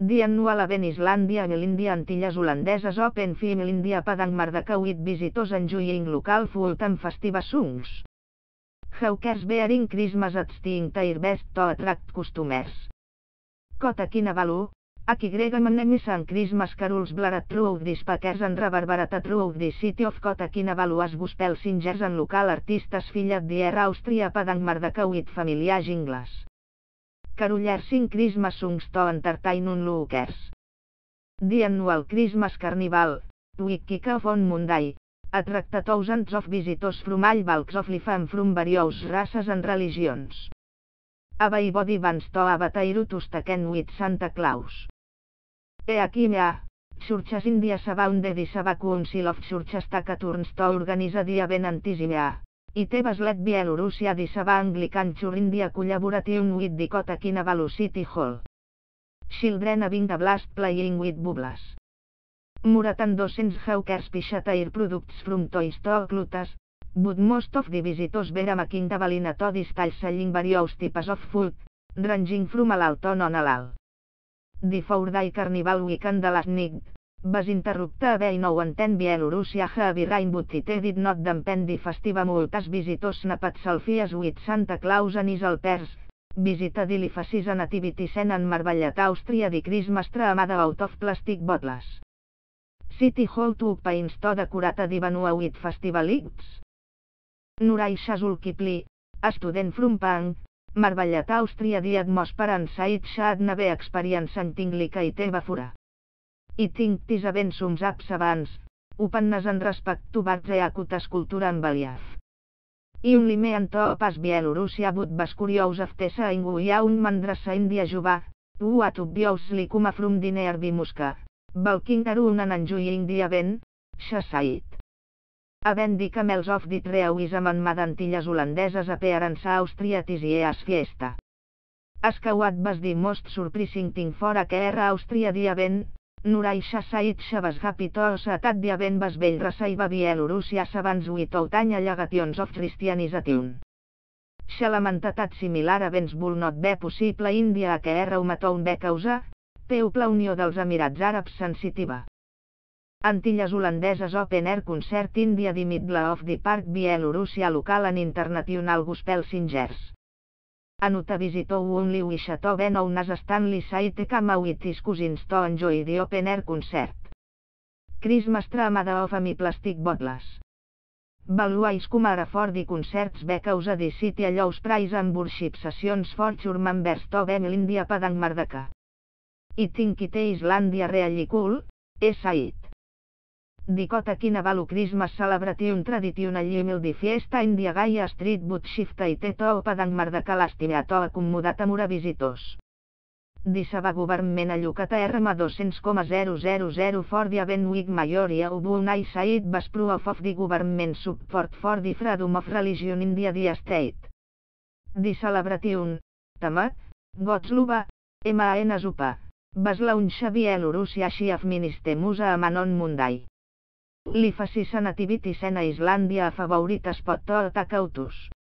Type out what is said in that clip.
Dia annual event Islàndia i l'Índia Antilles Holandeses Open Female India Padang Mardaka with visitors enjoying local full-time festival songs. How cares bearing Christmas at staying their best to attract customers. Kota Kinabalu, AKY Manemis and Christmas carols blared throughout the speakers and reverberated throughout the city of Kota Kinabalu as gospel singers and local artistes filled the air Austria Padang Mardaka with familiar jingles. Carolers sing Christmas songs to entertain onlookers. The annual Christmas Carnival, which kick off on Monday, attracted thousands of visitors from all walks of life and from various races and religions. Everybody wants to have a tire to staken with Santa Claus. Akimea, churches in the surrounded the Sava Council of Churches take turns to organize the event Antisimea. It was led by Elorussia the Sava Anglican Church in the collaboration with the Kota Kinabalu City Hall. Children having a blast playing with bubbles. Muratan docents hawkers pishat air products from toys to clutas, but most of the visitors were making the balina to the style selling various types of food, ranging from halal to non-halal. The 4-day carnival weekend last night was interrupted by no intent by Elorussia heavy rain, but it did not dampen the festival. Multas visitors snapped selfies with Santa Claus and his helpers, visited the faces and nativity scene and marveled Austria the Christmas tree made out of plastic bottles. City Hall took pains to decorate the venue with festival lights. Nurai Shazulkipli, a student from Pang, marveled Austria the atmosphere and said she had never experienced anything like it before. I think this event sums up savants, openness and respect to Barzeakuta's culture and belief. I only me and to pas Bielorussia but was curious after seeing young mandrasa India Juba, who had obviously come from the nearby Moscow, walking around and enjoying the event, she said. Havent the camels of the Treawism and Antilles Holandeses appearance Austria this year's fiesta. Ask what was the most surprising thing for Austria the event? Nurai said she was happy to see that the event was well received by Bielorussia savants without any allegations of Christianization. She lamented that similar events would not be possible in India Umatown because, peu la Unió dels Emirats Àrabs sensitiva. Antilles Holandeses Open Air Concert India the Middle of the Park Bielorussia local and international gospel singers. Anuta visitor only wish to be known as Stanley Saite came with his cousins to enjoy the open air concert. Christmas tree made of me plastic bottles. Values come for the concerts because the city allows praise and worship sessions for church members to be India Padang Mardaka. I think it is Islandia really cool, said. The Kota Kinabalu Christmas celebration traditionally held the fiesta in the Gaya Street but shifted to Padang Mardaka last year to accommodate more visitors. The Sava government allocated $200,000 for the event with majority of one said was proof of the government support for the freedom of religion in the state. The celebration, tamat, Gotsluba, MAN Zupa, was launched by Elorussia Chief Minister Musa Amanon Monday. Li facis a nativity scene a Islàndia a favorit spot to attack autos.